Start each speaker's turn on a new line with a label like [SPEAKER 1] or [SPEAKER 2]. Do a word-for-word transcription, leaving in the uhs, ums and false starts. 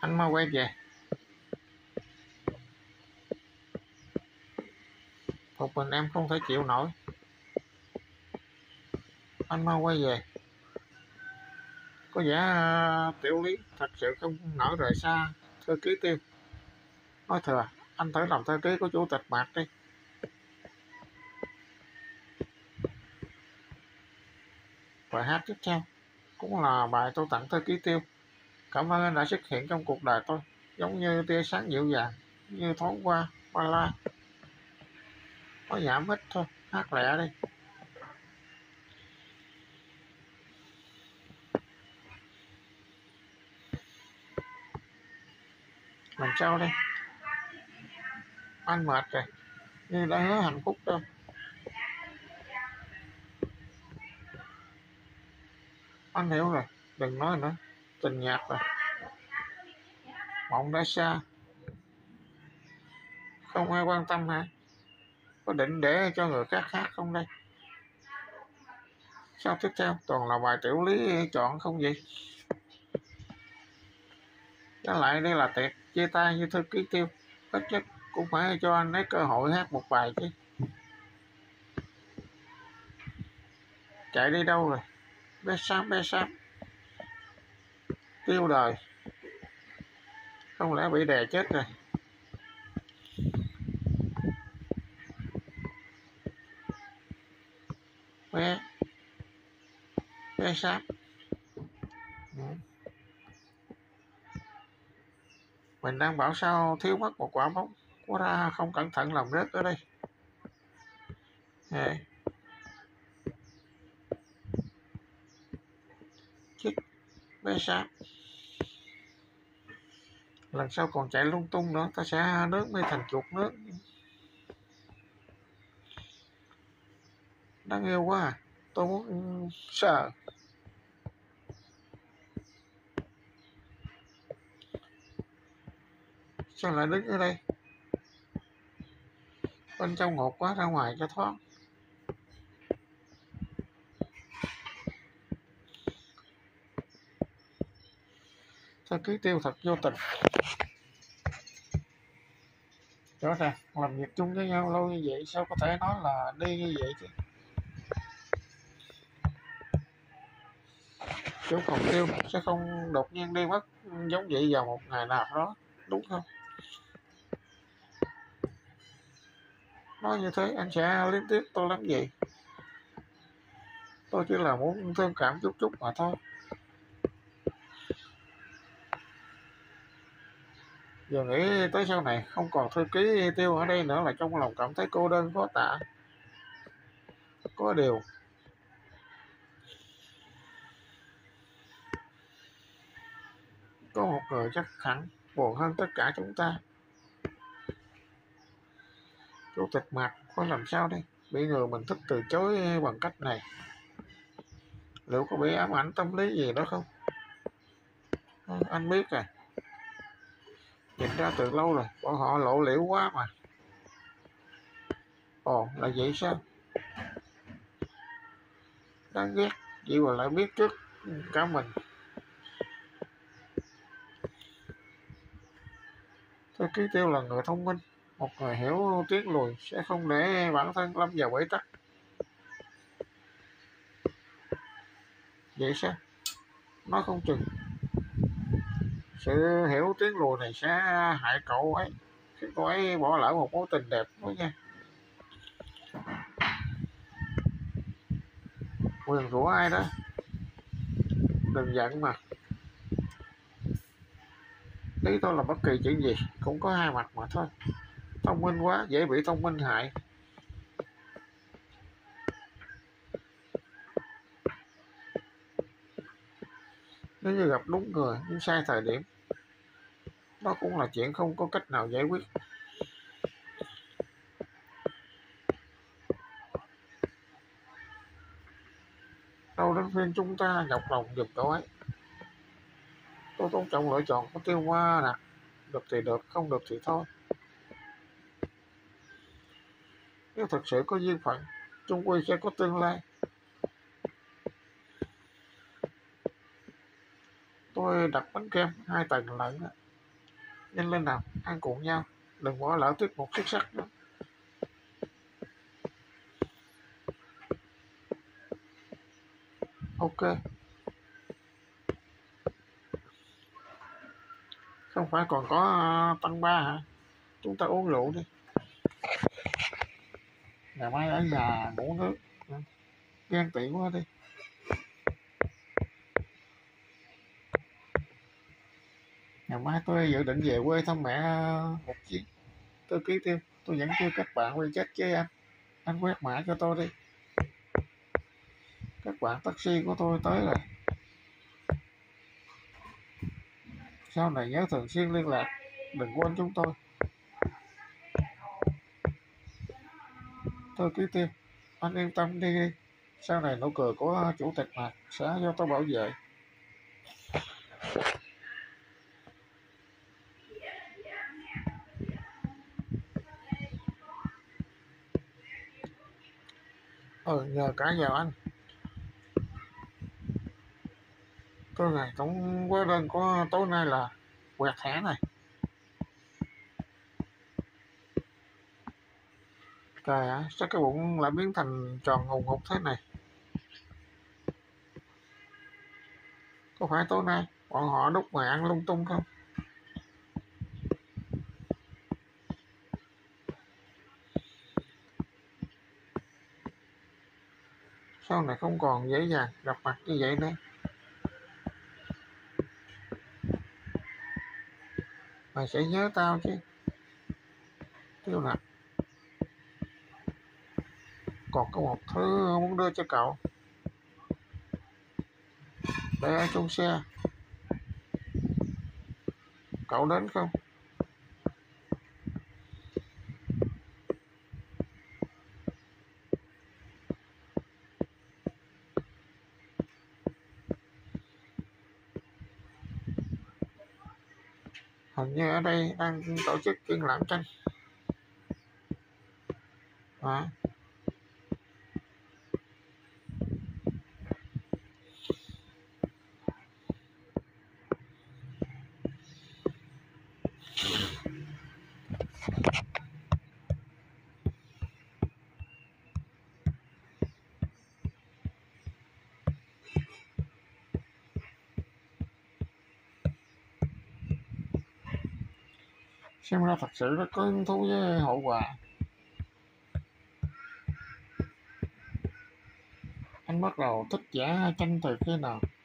[SPEAKER 1] Anh mau quay về. Một mình em không thể chịu nổi. Anh mau quay về. Có vẻ uh, Tiểu Lý thật sự không nỡ rời xa thư ký Tiêu. Nói thừa, anh thử làm thư ký của chủ tịch Mạc đi. Bài hát tiếp theo cũng là bài tôi tặng thư ký Tiêu. Cảm ơn anh đã xuất hiện trong cuộc đời tôi, giống như tia sáng dịu dàng, như thoáng qua ba la. Có giảm ít thôi, hát lẹ đi. Làm sao đây? Anh mệt rồi, như đã hứa hạnh phúc đâu. Anh hiểu rồi, đừng nói nữa. Tình nhạt rồi, mộng đã xa, không ai quan tâm hả? Có định để cho người khác hát không đây? Sao tiếp theo toàn là bài Tiểu Lý chọn không vậy? Với lại đây là tiệc chia tay như thư ký Tiêu, ít nhất cũng phải cho anh ấy cơ hội hát một bài chứ. Chạy đi đâu rồi? Bé Sam, bé Sam. Tiêu đời, không lẽ bị đè chết rồi? Bé bé Sam. Ừ. Mình đang bảo sao thiếu mất một quả bóng, quá ra không cẩn thận làm rớt ở đây. Hey. Chích bé Sam, lần sau còn chạy lung tung nữa ta sẽ nướng mi thành chuột nướng. Đáng yêu quá à, tôi muốn sờ. Sao lại đứng ở đây? Bên trong ngột quá, ra ngoài cho thoáng. Thư ký Tiêu thật vô tình. Rõ ràng làm việc chung với nhau lâu như vậy, sao có thể nói là đi như vậy chứ? Chủ phòng Tiêu sẽ không đột nhiên đi mất giống vậy vào một ngày nào đó, đúng không? Nói như thế anh sẽ liên tiếp tôi lắm gì? Tôi chỉ là muốn thương cảm chút chút mà thôi. Giờ nghĩ tới sau này không còn thư ký Tiêu ở đây nữa là trong lòng cảm thấy cô đơn khó tả. Có điều có một người chắc hẳn buồn hơn tất cả chúng ta. Chủ tịch Mạc có làm sao đây? Bị người mình thích từ chối bằng cách này, liệu có bị ám ảnh tâm lý gì đó không? À, anh biết à, nhìn ra từ lâu rồi, bọn họ lộ liễu quá mà. Ồ, là vậy sao? Đáng ghét, chị mà lại biết trước cả mình. Thư ký Tiêu là người thông minh, một người hiểu tiếng lùi, sẽ không để bản thân lâm vào bẫy tắc. Vậy sao? Nói không chừng sự hiểu tiếng lùi này sẽ hại cậu ấy, khiến cậu ấy bỏ lỡ một mối tình đẹp đó nha. Quyền rủa ai đó? Đừng giận mà. Ý tôi là bất kỳ chuyện gì cũng có hai mặt mà thôi. Thông minh quá dễ bị thông minh hại. Nếu như gặp đúng người nhưng sai thời điểm, đó cũng là chuyện không có cách nào giải quyết. Đâu đến phiên chúng ta nhọc lòng giùm cậu ấy. Tôi tôn trọng lựa chọn của Tiêu Hoa nè. Được thì được, không được thì thôi. Nếu thật sự có duyên phận, chung quy sẽ có tương lai. Tôi đặt bánh kem hai tầng lận. Nhanh lên nào, ăn cùng nhau, đừng bỏ lỡ tiết mục xuất sắc nữa. Ok, không phải còn có uh, tăng ba hả? Chúng ta uống rượu đi. Ngày mai ở nhà ngủ nước. Ghen tị quá đi. Ngày mai tôi dự định về quê thăm mẹ một chuyến. Tôi ký thêm, tôi vẫn chưa các bạn quay chat với anh. Anh quét mã cho tôi đi. Các bạn taxi của tôi tới rồi. Sau này nhớ thường xuyên liên lạc, đừng quên chúng tôi. Tôi ký thêm, anh yên tâm đi đi. Sau này nụ cười của chủ tịch mặt sẽ do tôi bảo vệ. Ừ, nhờ cả vào anh. Tôi này tổng hóa đơn của tối nay là quẹt thẻ này. Trời ạ, sao cái bụng lại biến thành tròn hùng hục thế này? Có phải tối nay bọn họ đút mày ăn lung tung không? Sau này không còn dễ dàng gặp mặt như vậy nữa. Mày sẽ nhớ tao chứ. Tiêu nè, còn có một thứ muốn đưa cho cậu. Để ở trong xe. Cậu đến không? Hình như ở đây đang tổ chức triển lãm tranh. À, xem ra thật sự rất có hứng thú với hậu quả. Anh bắt đầu thích vẽ tranh từ khi nào?